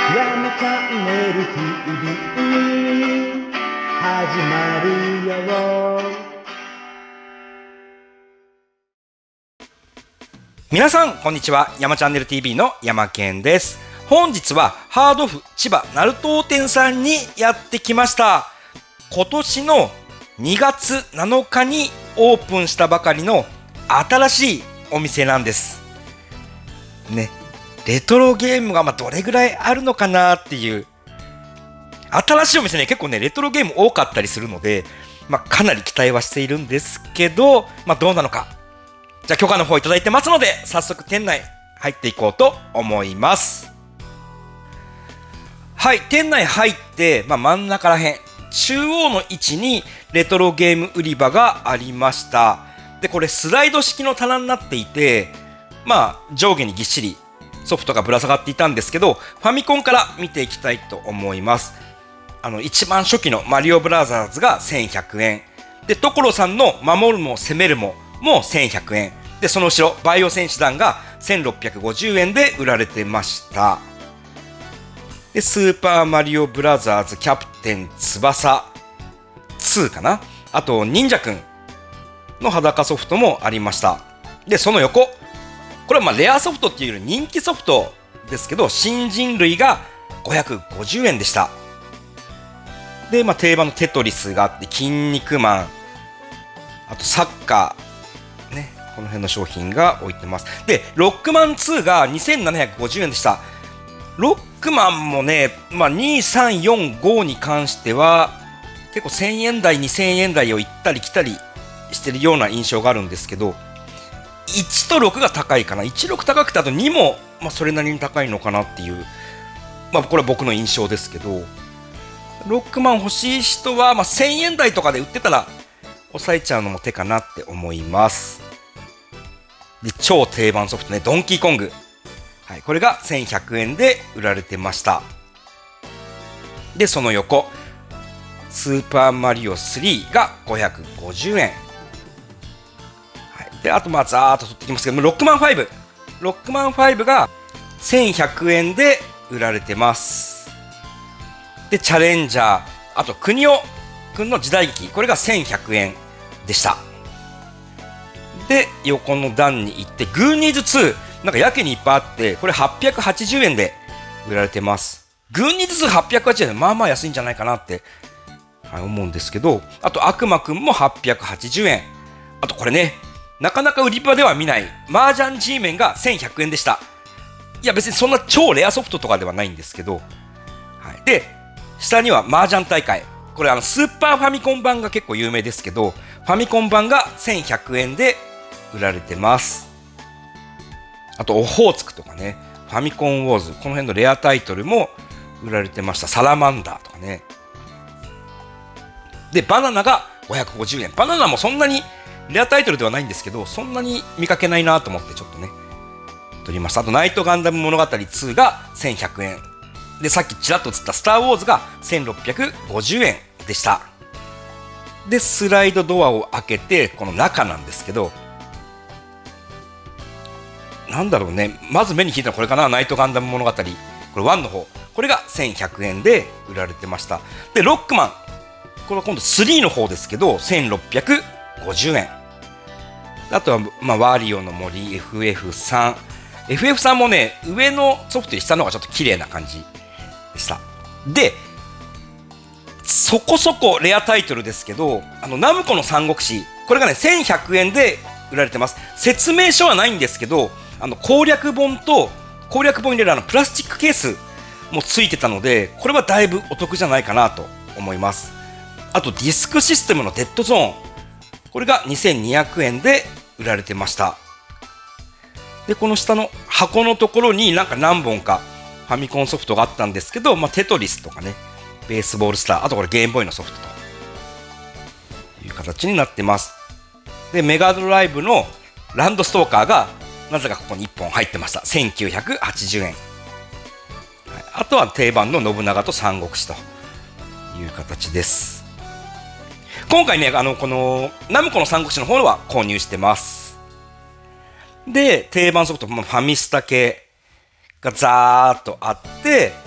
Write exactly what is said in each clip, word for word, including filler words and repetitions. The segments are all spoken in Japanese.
やまチャンネル ティービー 始まるよ。 皆さんこんにちは。山チャンネル ティービー の山健です。本日はハードオフ千葉ナルト店さんにやってきました。今年のにがつなのかにオープンしたばかりの新しいお店なんですね。レトロゲームがまあどれぐらいあるのかなっていう、新しいお店ね、結構ねレトロゲーム多かったりするので、まあ、かなり期待はしているんですけど、まあ、どうなのか、じゃあ許可の方いただいてますので、早速店内入っていこうと思います。はい、店内入って、まあ、真ん中らへん中央の位置にレトロゲーム売り場がありました。でこれスライド式の棚になっていて、まあ上下にぎっしりソフトがぶら下がっていたんですけど、ファミコンから見ていきたいと思います。あの一番初期のマリオブラザーズがせんひゃくえんで、所さんの守るも攻めるももせんひゃくえんで、その後ろバイオ戦士団がせんろっぴゃくごじゅうえんで売られてました。でスーパーマリオブラザーズキャプテン翼にかな、あと忍者くんの裸ソフトもありました。でその横、これはまあレアソフトっていうより人気ソフトですけど、新人類がごひゃくごじゅうえんでした。で、まあ、定番のテトリスがあって、筋肉マン、あとサッカーね、この辺の商品が置いてます。でロックマンにがにせんななひゃくごじゅうえんでした。ロックマンもね、まあ、に、さん、よん、ごに関しては結構せんえん台にせんえん台を行ったり来たりしてるような印象があるんですけど、いちとろくが高いかな。いち、ろく高くて、あとにも、まあ、それなりに高いのかなっていう、まあ、これは僕の印象ですけど、ロックマン欲しい人は、まあ、せんえん台とかで売ってたら抑えちゃうのも手かなって思います。で超定番ソフトね、ドンキーコング、はい、これがせんひゃくえんで売られてました。でその横、スーパーマリオスリーがごひゃくごじゅうえん、はい、であとまあざーっと取ってきますけど、ロックマンファイブロックマンファイブがせんひゃくえんで売られてます。でチャレンジャー、あと国尾くんの時代劇、これがせんひゃくえんでした。で横の段に行って、グーニーズツー、なんかやけにいっぱいあって、これはっぴゃくはちじゅうえんで売られてます。グーニーズツーはっぴゃくはちじゅうえんでまあまあ安いんじゃないかなって、はい、思うんですけど、あと悪魔くんもはっぴゃくはちじゅうえん、あとこれね、なかなか売り場では見ない麻雀 G メンがせんひゃくえんでした。いや別にそんな超レアソフトとかではないんですけど、はい、で下には麻雀大会、これあのスーパーファミコン版が結構有名ですけど、ファミコン版がせんひゃくえんで売られてます。あとオホーツクとかね、ファミコンウォーズ、この辺のレアタイトルも売られてました。サラマンダーとかね。でバナナがごひゃくごじゅうえん、バナナもそんなにレアタイトルではないんですけど、そんなに見かけないなと思ってちょっとね取りました。あとナイトガンダム物語にがせんひゃくえんで、さっきちらっと映ったスターウォーズがせんろっぴゃくごじゅうえんでした。でスライドドアを開けて、この中なんですけど、なんだろうね、まず目に引いたのはこれかな、ナイトガンダム物語、これワンの方、これがせんひゃくえんで売られてました。でロックマン、これは今度スリーの方ですけどせんろっぴゃくごじゅうえん、あとは、まあ、ワリオの森 エフエフスリー、 エフエフスリー もね、上のソフトより下の方がちょっと綺麗な感じでした。でそこそこレアタイトルですけど、あのナムコの三国志、これがねせんひゃくえんで売られてます。説明書はないんですけど、あの攻略本と攻略本に入れるあのプラスチックケースもついてたので、これはだいぶお得じゃないかなと思います。あとディスクシステムのデッドゾーン、これがにせんにひゃくえんで売られてました。でこの下の箱のところになんか何本かファミコンソフトがあったんですけど、まあ、テトリスとかね、ベースボールスター、あとこれゲームボーイのソフトという形になってます。でメガドライブのランドストーカーがなぜかここにいっぽん入ってました。せんきゅうひゃくはちじゅうえん、はい、あとは定番の信長と三国志という形です。今回ね、あのこのナムコの三国志の方は購入してます。で定番ソフト、まあ、ファミスタ系がザーっとあって、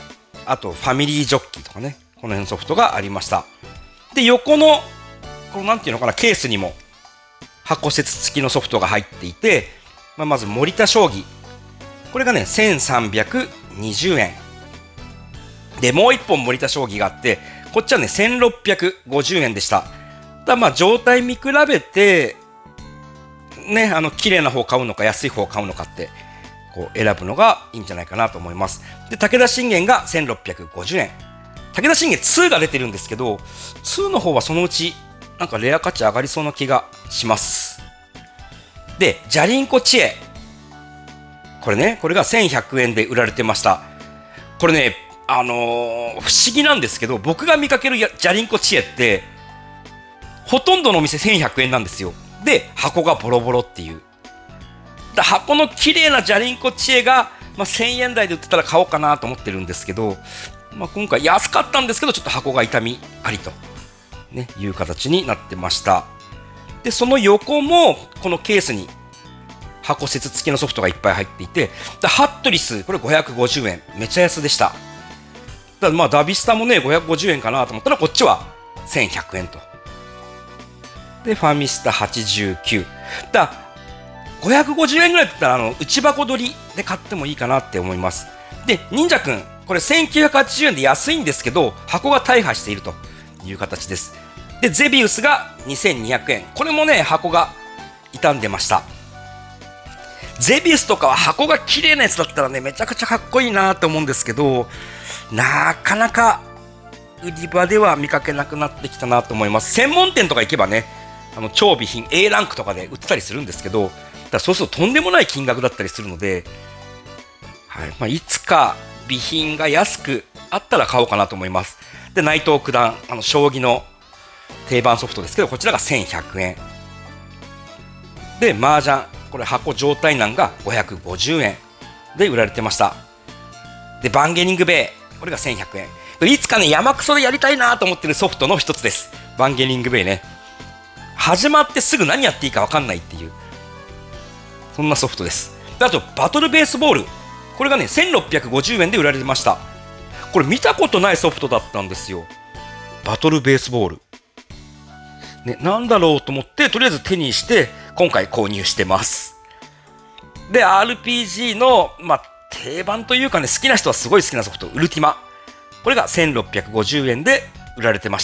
あとファミリージョッキーとかね、この辺のソフトがありました。で、横の、このなんていうのかな、ケースにも箱節付きのソフトが入っていて、まあ、まず森田将棋。これがね、せんさんびゃくにじゅうえん。で、もう一本森田将棋があって、こっちはね、せんろっぴゃくごじゅうえんでした。ただまあ、状態見比べて、ね、あの、綺麗な方を買うのか、安い方を買うのかって、こう、選ぶのがいいんじゃないかなと思います。で、武田信玄がせんろっぴゃくごじゅうえん。武田信玄ツーが出てるんですけど、ツーの方はそのうち、なんかレア価値上がりそうな気がします。で、じゃりんこ知恵。これね、これがせんひゃくえんで売られてました。これね、あのー、不思議なんですけど、僕が見かけるじゃりんこ知恵って、ほとんどのお店せんひゃくえんなんですよ。で、箱がボロボロっていう。だ箱の綺麗なじゃりんこ知恵が、まあ、せんえん台で売ってたら買おうかなと思ってるんですけど、まあ、今回安かったんですけど、ちょっと箱が傷みありと、ね、いう形になってました。で、その横も、このケースに箱節付きのソフトがいっぱい入っていて、ハットリス、これごひゃくごじゅうえん。めちゃ安でした。だまあ、ダビスタもね、ごひゃくごじゅうえんかなと思ったら、こっちはせんひゃくえんと。で、ファミスタはちじゅうきゅう。だごひゃくごじゅうえんぐらいだったら、あの、内箱取りで買ってもいいかなって思います。で、忍者くん、これせんきゅうひゃくはちじゅうえんで安いんですけど、箱が大破しているという形です。で、ゼビウスがにせんにひゃくえん。これもね、箱が傷んでました。ゼビウスとかは箱が綺麗なやつだったらね、めちゃくちゃかっこいいなと思うんですけど、なかなか売り場では見かけなくなってきたなと思います。専門店とか行けばね、あの超備品 エー ランクとかで売ってたりするんですけど、だそうするととんでもない金額だったりするので、はいまあ、いつか備品が安くあったら買おうかなと思います。で、内藤九段、あの将棋の定番ソフトですけど、こちらがせんひゃくえん。で、麻雀、これ箱状態難がごひゃくごじゅうえんで売られてました。で、バンゲリングベイ、これがせんひゃくえん。これいつかね、山クソでやりたいなと思ってるソフトの一つです。バンゲリングベイね。始まってすぐ何やっていいか分かんないっていう、そんなソフトです。であと、バトルベースボール。これがね、せんろっぴゃくごじゅうえんで売られてました。これ見たことないソフトだったんですよ。バトルベースボール。ね、なんだろうと思って、とりあえず手にして、今回購入してます。で、アールピージー の、まあ、定番というかね、好きな人はすごい好きなソフト、ウルティマ。これがせんろっぴゃくごじゅうえんで売られてました。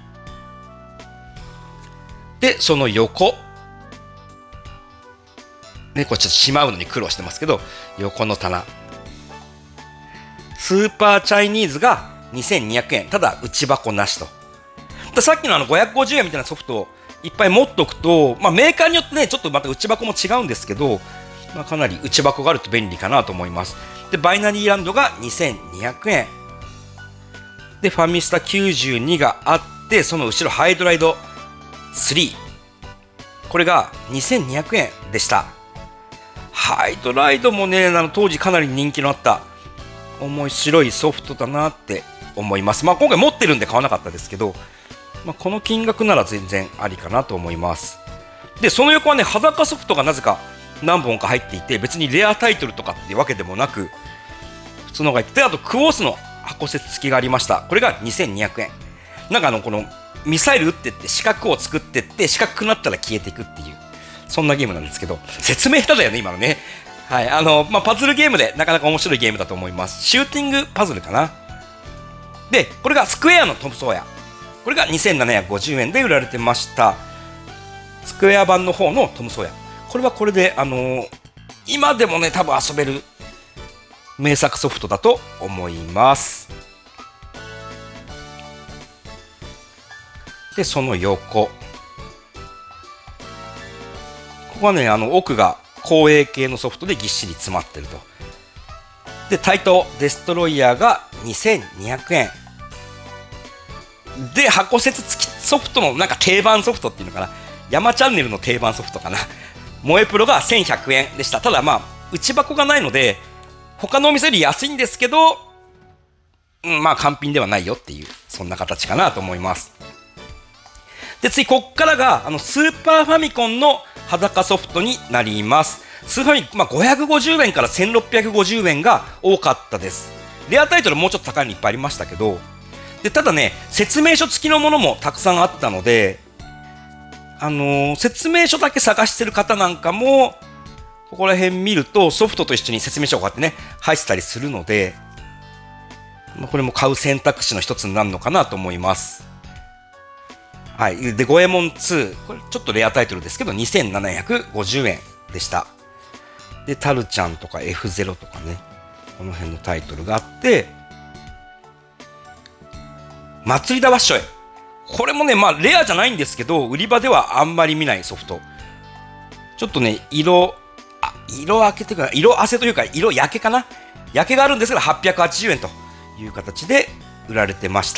で、その横。ね、これちょっとしまうのに苦労してますけど、横の棚。スーパーチャイニーズがにせんにひゃくえん。ただ、内箱なしと。ださっきのあのごひゃくごじゅうえんみたいなソフトをいっぱい持っておくと、まあ、メーカーによってね、ちょっとまた内箱も違うんですけど、まあ、かなり内箱があると便利かなと思います。で、バイナリーランドがにせんにひゃくえん。で、ファミスタきゅうじゅうにがあって、その後ろハイドライドスリー。これがにせんにひゃくえんでした。ハイドライドもね、あの当時かなり人気のあった面白いソフトだなって思います。まあ今回持ってるんで買わなかったですけど、まあ、この金額なら全然ありかなと思います。で、その横はね、裸ソフトがなぜか何本か入っていて、別にレアタイトルとかっていうわけでもなく、普通のが入ってて、あとクオースの箱節付きがありました。これがにせんにひゃくえん。なんかあの、このミサイル撃ってって四角を作ってって、四角くなったら消えていくっていう、そんなゲームなんですけど、説明下手だよね、今のね。はい、あの、まあ、パズルゲームでなかなか面白いゲームだと思います。シューティングパズルかな。で、これがスクエアのトムソーヤ。これがにせんななひゃくごじゅうえんで売られてました。スクエア版の方のトムソーヤ。これはこれで、あのー、今でもね、多分遊べる名作ソフトだと思います。で、その横。ここはね、あの、奥が公営系のソフトでぎっしり詰まってると。で、タイトデストロイヤーがにせんにひゃくえん。で、箱節付きソフトのなんか定番ソフトっていうのかな。山チャンネルの定番ソフトかな。萌えプロがせんひゃくえんでした。ただまあ、内箱がないので、他のお店より安いんですけど、うん、まあ、完品ではないよっていう、そんな形かなと思います。で、次、こっからが、あの、スーパーファミコンの裸ソフトになります。スーファミ、まあ、ごひゃくごじゅうえんからせんろっぴゃくごじゅうえんが多かったです。 レアタイトルもうちょっと高いのいっぱいありましたけど、でただね、説明書付きのものもたくさんあったので、あのー、説明書だけ探してる方なんかも、ここら辺見るとソフトと一緒に説明書がこうやってね、入ってたりするので、まあ、これも買う選択肢の一つになるのかなと思います。はい。で、ゴエモンツー。これちょっとレアタイトルですけど、にせんななひゃくごじゅうえんでした。で、タルちゃんとか エフゼロ とかね、この辺のタイトルがあって、祭りだわっしょい。これもね、まあ、レアじゃないんですけど、売り場ではあんまり見ないソフト。ちょっとね、色、あ、色明けというか、色あせというか、色焼けかな、焼けがあるんですが、はっぴゃくはちじゅうえんという形で売られてました。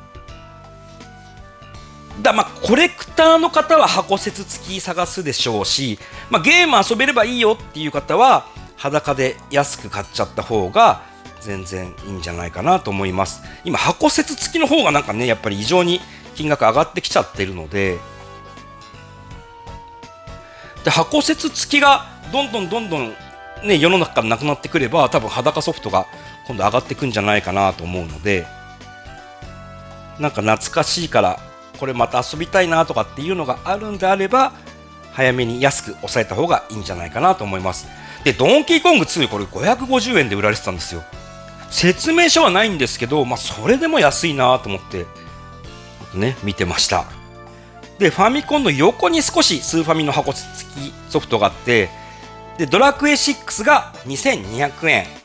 だまあ、コレクターの方は箱説付き探すでしょうし、まあ、ゲーム遊べればいいよっていう方は、裸で安く買っちゃった方が、全然いいんじゃないかなと思います。今、箱説付きの方がなんかね、やっぱり異常に金額上がってきちゃってるので、で箱説付きがどんどんどんどん、ね、世の中からなくなってくれば、多分裸ソフトが今度上がってくんじゃないかなと思うので、なんか懐かしいからこれまた遊びたいなとかっていうのがあるんであれば、早めに安く抑えた方がいいんじゃないかなと思います。でドンキーコングツー、これごひゃくごじゅうえんで売られてたんですよ。説明書はないんですけど、まあ、それでも安いなと思ってね、見てました。でファミコンの横に少しスーファミの箱付きソフトがあって、でドラクエシックスがにせんにひゃくえん。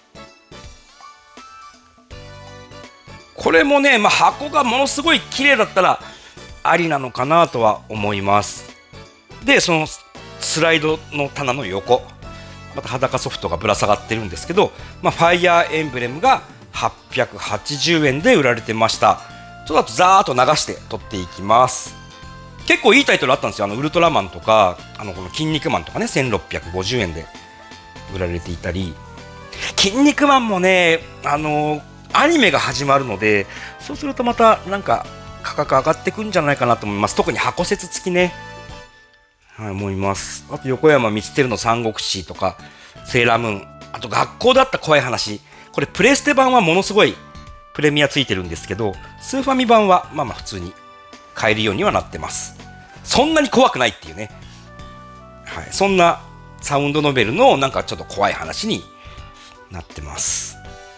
これもね、まあ、箱がものすごい綺麗だったらありなのかなとは思います。でそのスライドの棚の横、また裸ソフトがぶら下がってるんですけど、まあ、ファイアーエンブレムがはっぴゃくはちじゅうえんで売られてました。ちょっとあとザーッと流して取っていきます。結構いいタイトルあったんですよ。あのウルトラマンとか、あのこの筋肉マンとかね、せんろっぴゃくごじゅうえんで売られていたり、筋肉マンもね、あのー、アニメが始まるので、そうするとまたなんか価格上がってくんじゃないかなと思います。特に箱説付きね、はい、思います。あと横山光輝の三国志とかセーラームーン、あと学校だった怖い話、これプレステ版はものすごいプレミアついてるんですけど、スーファミ版はまあまあ普通に買えるようにはなってます。そんなに怖くないっていうね、はい、そんなサウンドノベルのなんかちょっと怖い話になってます。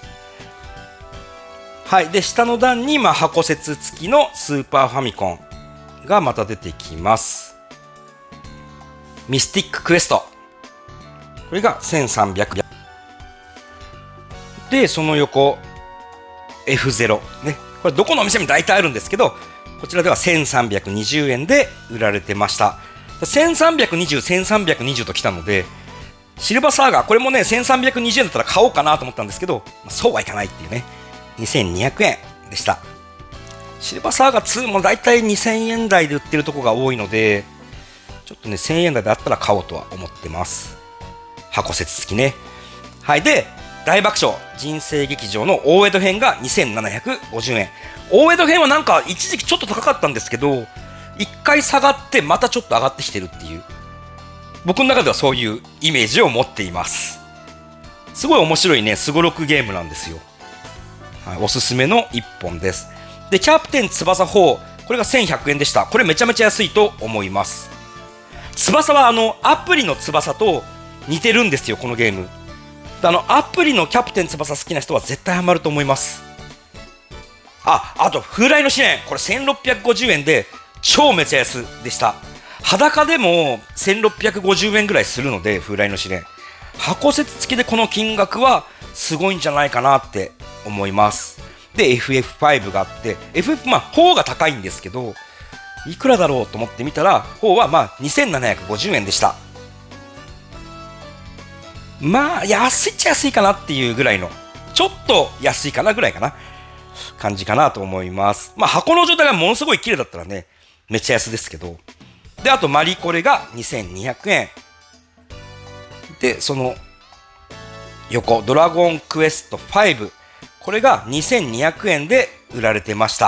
はい、で下の段にまあ箱説付きのスーパーファミコンがまた出てきます。ミスティッククエスト、これがせんさんびゃくえんで、その横 エフゼロ ね、これどこのお店も大体あるんですけど、こちらではせんさんびゃくにじゅうえんで売られてました。せんさんびゃくにじゅう、せんさんびゃくにじゅうときたので、シルバーサーガー、これもねせんさんびゃくにじゅうえんだったら買おうかなと思ったんですけど、そうはいかないっていうね、にせんにひゃくえんでした。シルバーサーガーツーもだいたいにせんえん台で売ってるとこが多いので、ちょっとねせんえん台であったら買おうとは思ってます。箱説付きね。はい、で大爆笑人生劇場の大江戸編がにせんななひゃくごじゅうえん。大江戸編はなんか一時期ちょっと高かったんですけど、一回下がってまたちょっと上がってきてるっていう、僕の中ではそういうイメージを持っています。すごい面白いねすごろくゲームなんですよ。はい、おすすめの一本です。でキャプテン翼フォー、これがせんひゃくえんでした。これめちゃめちゃ安いと思います。翼はあのアプリの翼と似てるんですよ、このゲーム。あのアプリのキャプテン翼好きな人は絶対ハマると思います。あ、あと風来の試練、これせんろっぴゃくごじゅうえんで超めちゃ安でした。裸でもせんろっぴゃくごじゅうえんぐらいするので、風来の試練箱説付きでこの金額はすごいんじゃないかなって思います。で エフエフファイブ があって、 エフエフ、まあフォーが高いんですけど、いくらだろうと思ってみたら、フォーはまあにせんななひゃくごじゅうえんでした。まあ安いっちゃ安いかなっていうぐらいの、ちょっと安いかなぐらいかな感じかなと思います。まあ箱の状態がものすごい綺麗だったらねめっちゃ安ですけど。であとマリコレがにせんにひゃくえんで、その横ドラゴンクエストファイブ、これがにせんにひゃくえんで売られてました。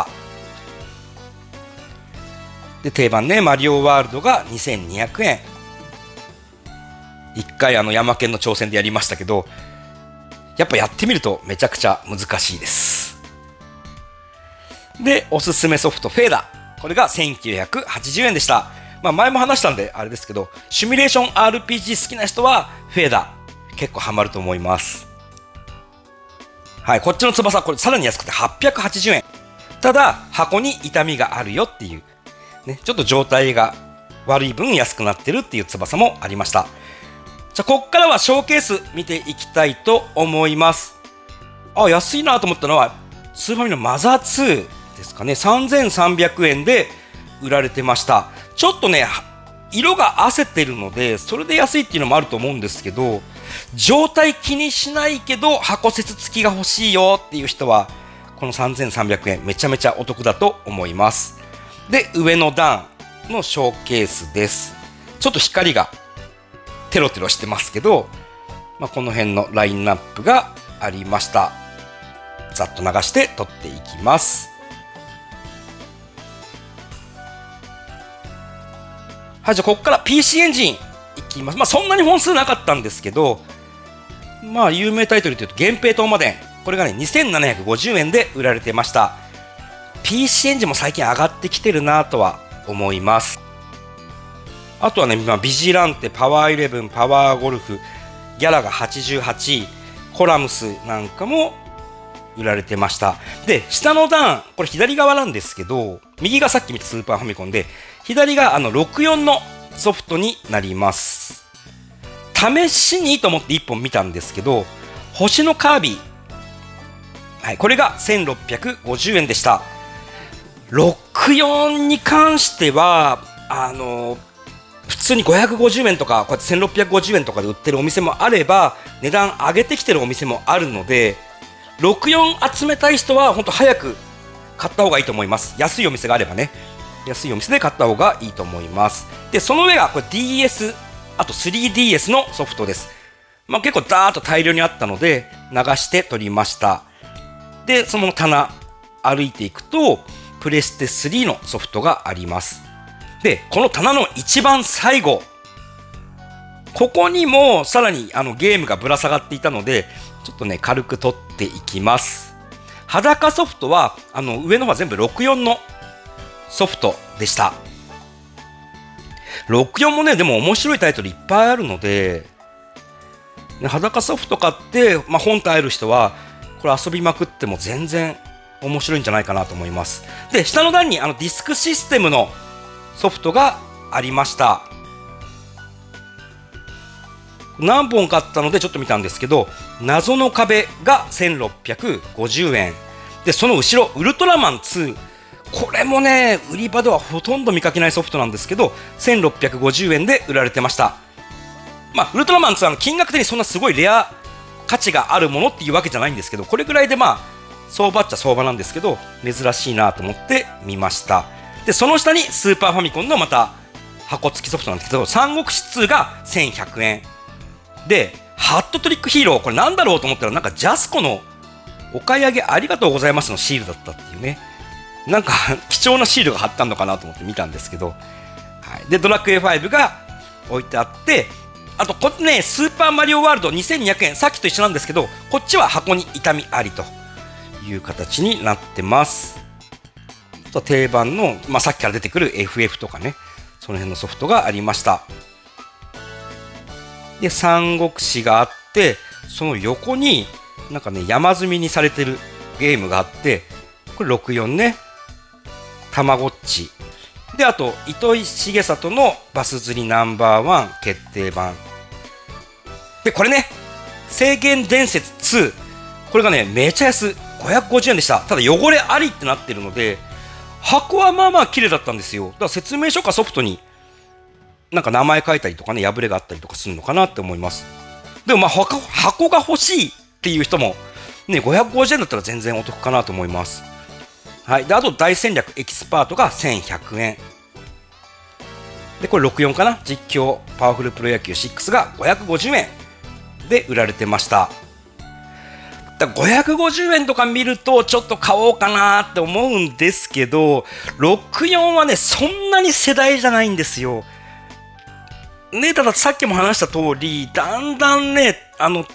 で定番ねマリオワールドがにせんにひゃくえん。一回あのヤマケンの挑戦でやりましたけど、 やっぱやってみるとめちゃくちゃ難しいです。で、おすすめソフトフェーダ。これがせんきゅうひゃくはちじゅうえんでした。まあ前も話したんであれですけど、シミュレーション アールピージー 好きな人はフェーダ結構ハマると思います。はい、こっちの翼、これさらに安くてはっぴゃくはちじゅうえん。ただ、箱に傷みがあるよっていう、ね、ちょっと状態が悪い分安くなってるっていう翼もありました。じゃあ、こっからはショーケース見ていきたいと思います。あ、安いなと思ったのは、スーファミのマザーツーですかね。さんぜんさんびゃくえんで売られてました。ちょっとね、色が褪せてるので、それで安いっていうのもあると思うんですけど、状態気にしないけど箱節付きが欲しいよっていう人はこのさんぜんさんびゃくえんめちゃめちゃお得だと思います。で、上の段のショーケースです。ちょっと光がテロテロしてますけど、まあ、この辺のラインナップがありました。ざっと流して撮っていきます。はい、じゃあここから ピーシー エンジンいきます。まあそんなに本数なかったんですけど、まあ有名タイトルというと源平東馬伝、これがねにせんななひゃくごじゅうえんで売られてました。 ピーシー エンジンも最近上がってきてるなとは思います。あとはね、まあ、ビジランテ、パワーイレブン、パワーゴルフ、ギャラがはちじゅうはち、コラムスなんかも売られてました。で、下の段、これ左側なんですけど、右がさっき見たスーパーファミコンで、左があのろくよんのソフトになります。試しにと思っていっぽん見たんですけど、星のカービィ。はい、これがせんろっぴゃくごじゅうえんでした。ろくよんに関しては、あの、普通にごひゃくごじゅうえんとか、こうやってせんろっぴゃくごじゅうえんとかで売ってるお店もあれば、値段上げてきてるお店もあるので、ろくよん集めたい人は本当早く買った方がいいと思います。安いお店があればね。安いお店で買った方がいいと思います。で、その上がこれ ディーエス、あと スリーディーエス のソフトです。まあ結構ダーッと大量にあったので流して取りました。で、その棚歩いていくとプレステスリーのソフトがあります。で、この棚の一番最後、ここにもさらにあのゲームがぶら下がっていたので、ちょっとね軽く取っていきます。裸ソフトはあの上の方は全部ろくよんのソフトでした。ろくよんもね、でも面白いタイトルいっぱいあるので、ね、裸ソフト買って、まあ、本体ある人はこれ遊びまくっても全然面白いんじゃないかなと思います。で、下の段にあのディスクシステムのソフトがありました。何本買ったのでちょっと見たんですけど、謎の壁がせんろっぴゃくごじゅうえんで、その後ろウルトラマンツー、これもね売り場ではほとんど見かけないソフトなんですけど、せんろっぴゃくごじゅうえんで売られてました。まあウルトラマンツーは金額的にそんなすごいレア価値があるものっていうわけじゃないんですけど、これぐらいでまあ相場っちゃ相場なんですけど、珍しいなと思って見ました。で、その下にスーパーファミコンのまた箱付きソフトなんですけど、三国志ツーがせんひゃくえんで、ハットトリックヒーロー、これなんだろうと思ったら、なんかジャスコのお買い上げありがとうございますのシールだったっていうね、なんか貴重なシールが貼ったのかなと思って見たんですけど、はい、でドラクエファイブが置いてあって、あとこっちね、スーパーマリオワールドにせんにひゃくえん、さっきと一緒なんですけど、こっちは箱に痛みありという形になってます。あと定番の、まあ、さっきから出てくる エフエフ とかね、その辺のソフトがありました。で、三国志があって、その横になんかね山積みにされてるゲームがあって、これろくよんね、たまごっちで、あと糸井重里のバス釣りナンバーワン決定版で、これね聖剣伝説ツー、これがねめちゃ安ごひゃくごじゅうえんでした。ただ汚れありってなってるので、箱はまあまあ綺麗だったんですよ。だから説明書かソフトになんか名前書いたりとかね、破れがあったりとかするのかなって思います。でもまあ 箱, 箱が欲しいっていう人もね、ごひゃくごじゅうえんだったら全然お得かなと思います。はい。で、あと大戦略エキスパートがせんひゃくえんで、これろくよんかな、実況パワフルプロ野球シックスがごひゃくごじゅうえんで売られてました。だからごひゃくごじゅうえんとか見るとちょっと買おうかなって思うんですけど、ろくよんはねそんなに世代じゃないんですよね。たださっきも話した通り、だんだんねあの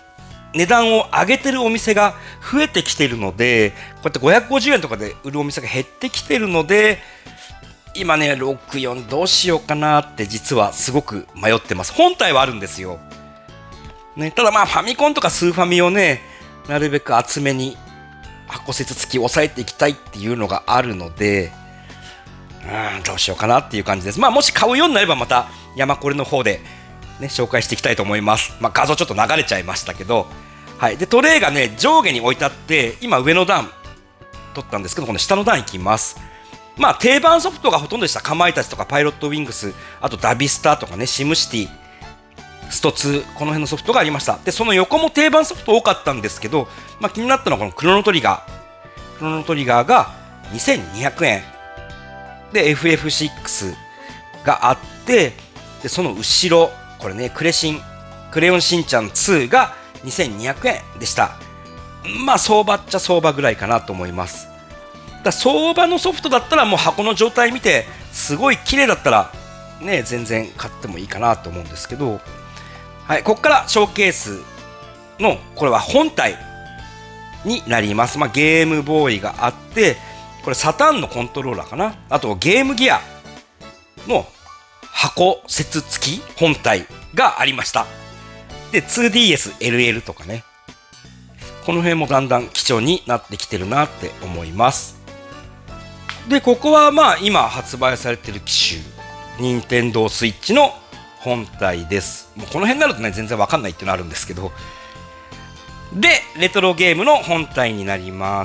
値段を上げてるお店が増えてきているので、こうやってごひゃくごじゅうえんとかで売るお店が減ってきているので、今ね、ろくじゅうよんどうしようかなって実はすごく迷ってます。本体はあるんですよ。ね、ただまあファミコンとかスーファミをね、なるべく厚めに箱節付き抑えていきたいっていうのがあるので、うーん、どうしようかなっていう感じです。まあもし買うようになればまた山これの方でね、紹介していきたいと思います。まあ画像ちょっと流れちゃいましたけど、はい。で、トレイがね、上下に置いてあって、今上の段取ったんですけど、この下の段いきます。まあ定番ソフトがほとんどでした。かまいたちとかパイロットウィングス、あとダビスタとかね、シムシティ、ストツー、この辺のソフトがありました。で、その横も定番ソフト多かったんですけど、まあ気になったのはこのクロノトリガー。クロノトリガーがにせんにひゃくえん。で、エフエフシックス があって、で、その後ろ、これね、クレシン、クレヨンしんちゃんツーがにせんにひゃくえんでした。まあ相場っちゃ相場ぐらいかなと思います。だ相場のソフトだったらもう箱の状態見てすごい綺麗だったらね全然買ってもいいかなと思うんですけど、はい、ここからショーケースのこれは本体になります。まあ、ゲームボーイがあって、これサターンのコントローラーかな、あとゲームギアの箱節付き本体がありました。で ツーディーエスエルエル とかね、この辺もだんだん貴重になってきてるなって思います。でここはまあ今発売されてる機種、任天堂スイッチの本体です。もうこの辺になるとね全然わかんないっていうのあるんですけど、でレトロゲームの本体になります。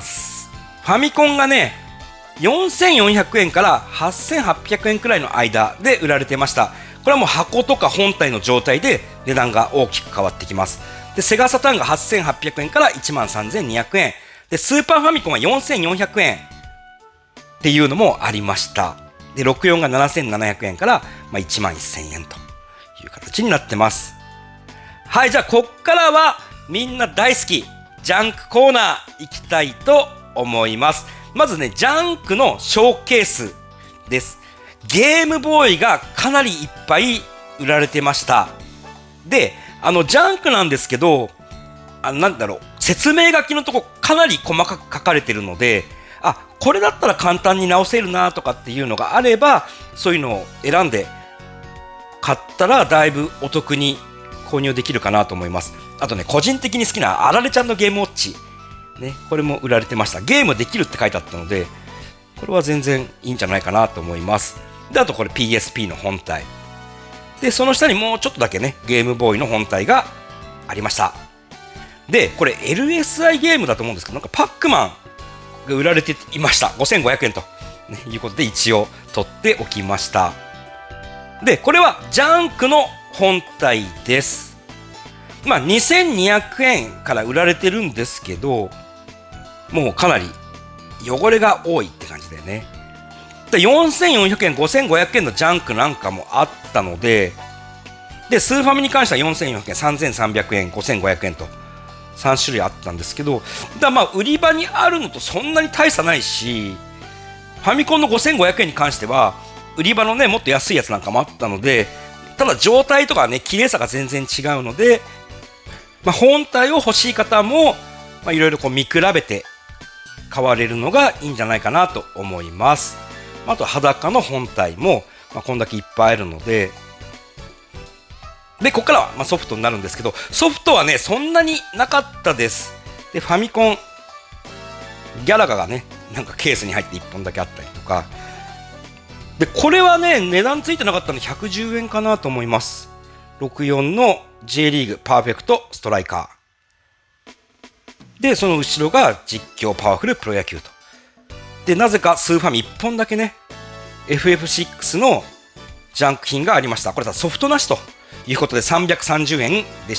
ファミコンがねよんせんよんひゃくえんからはっせんはっぴゃくえんくらいの間で売られてました。これはもう箱とか本体の状態で値段が大きく変わってきます。でセガサターンがはっせんはっぴゃくえんからいちまんさんぜんにひゃくえんで、スーパーファミコンはよんせんよんひゃくえんっていうのもありました。でろくじゅうよんがななせんななひゃくえんから、まあ、いちまんせんえんという形になってます。はい、じゃあこっからはみんな大好きジャンクコーナー行きたいと思います。まずねジャンクのショーケースです。ゲームボーイがかなりいっぱい売られてました。であのジャンクなんですけど、あなんだろう、説明書きのとこかなり細かく書かれてるので、あこれだったら簡単に直せるなとかっていうのがあれば、そういうのを選んで買ったらだいぶお得に購入できるかなと思います。あとね個人的に好きなあられちゃんのゲームウォッチ、ね、これも売られてました。ゲームできるって書いてあったので、これは全然いいんじゃないかなと思います。であとこれ ピーエスピー の本体で、その下にもうちょっとだけねゲームボーイの本体がありました。でこれ エルエスアイ ゲームだと思うんですけど、なんかパックマンが売られていました。ごせんごひゃくえんと、ね、いうことで一応取っておきました。でこれはジャンクの本体です。まあにせんにひゃくえんから売られてるんですけど、もうかなり汚れが多いって感じだよね。でよんせんよんひゃくえん、ごせんごひゃくえんのジャンクなんかもあったので、でスーファミに関してはよんせんよんひゃくえん、さんぜんさんびゃくえん、ごせんごひゃくえんとさん種類あったんですけど、だまあ売り場にあるのとそんなに大差ないし、ファミコンのごせんごひゃくえんに関しては売り場のねもっと安いやつなんかもあったので、ただ状態とかね綺麗さが全然違うので、まあ、本体を欲しい方もいろいろ見比べて買われるのがいいんじゃないかなと思います。あと裸の本体も、まあ、こんだけいっぱいあるので、でここからはまあソフトになるんですけど、ソフトはねそんなになかったです。でファミコンギャラガがねなんかケースに入っていっぽんだけあったりとかで、これはね値段ついてなかったのでひゃくじゅうえんかなと思います。ろくじゅうよんの J リーグパーフェクトストライカーで、その後ろが実況パワフルプロ野球と、でなぜかスーファミいっぽんだけね エフエフシックス のジャンク品がありました。これはソフトなしということでさんびゃくさんじゅうえんでした。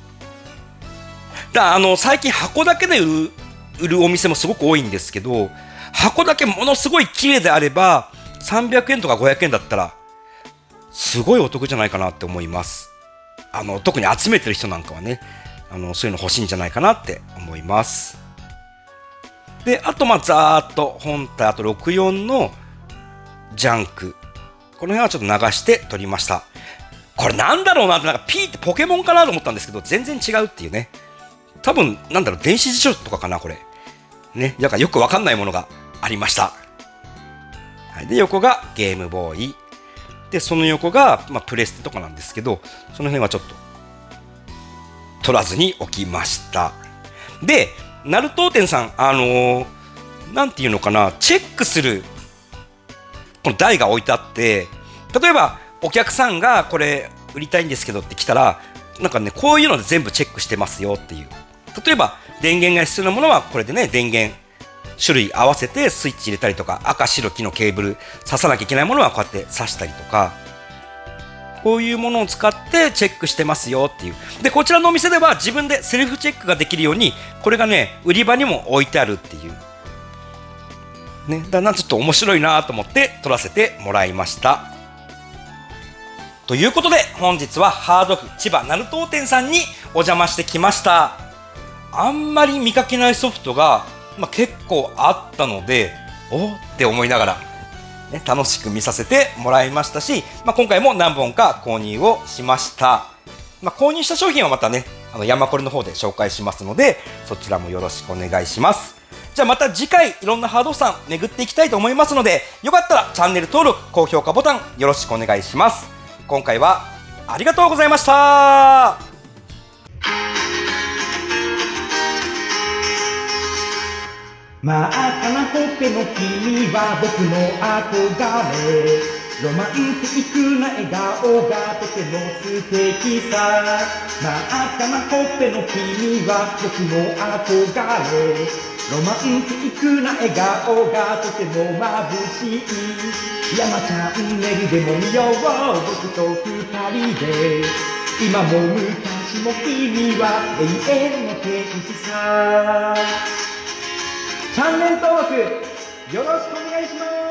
だあの最近箱だけで売る、売るお店もすごく多いんですけど、箱だけものすごい綺麗であればさんびゃくえんとかごひゃくえんだったらすごいお得じゃないかなって思います。あの特に集めてる人なんかはね、あのそういうの欲しいんじゃないかなって思います。であとまあざーっと本体、あとろくじゅうよんのジャンク、この辺はちょっと流して撮りました。これなんだろうなって、なんかピーってポケモンかなと思ったんですけど全然違うっていうね。 多分なんだろう、電子辞書とかかなこれね。だからよくわかんないものがありました。はい、で横がゲームボーイで、その横が、まあ、プレステとかなんですけど、その辺はちょっと取らずに置きました。でナルト店さん、あのー、なんていうのかな、チェックするこの台が置いてあって、例えばお客さんがこれ売りたいんですけどって来たら、なんかね、こういうので全部チェックしてますよっていう。例えば電源が必要なものはこれでね、電源種類合わせてスイッチ入れたりとか、赤白黄のケーブル挿さなきゃいけないものはこうやって挿したりとか、こういうものを使ってチェックしてますよっていう。でこちらのお店では自分でセルフチェックができるように、これがね売り場にも置いてあるっていうね。だからちょっと面白いなと思って撮らせてもらいました。ということで本日はハードオフ千葉ナルト店さんにお邪魔してきました。あんまり見かけないソフトが、まあ、結構あったので、おって思いながら、ね、楽しく見させてもらいましたし、まあ、今回も何本か購入をしました。まあ、購入した商品はまたね、あのヤマコレの方で紹介しますので、そちらもよろしくお願いします。じゃあまた次回いろんなハードオフさん巡っていきたいと思いますので、よかったらチャンネル登録、高評価ボタンよろしくお願いします。今回はありがとうございました。 真っ赤なほっぺの君は僕の憧れ、ロマンティックな笑顔がとても素敵さ。真っ赤なほっぺの君は僕の憧れ、ロマンティックな笑顔がとても眩しい。山チャンネルでも見よう、僕と二人で。今も昔も君は永遠の天使さ。チャンネル登録よろしくお願いします。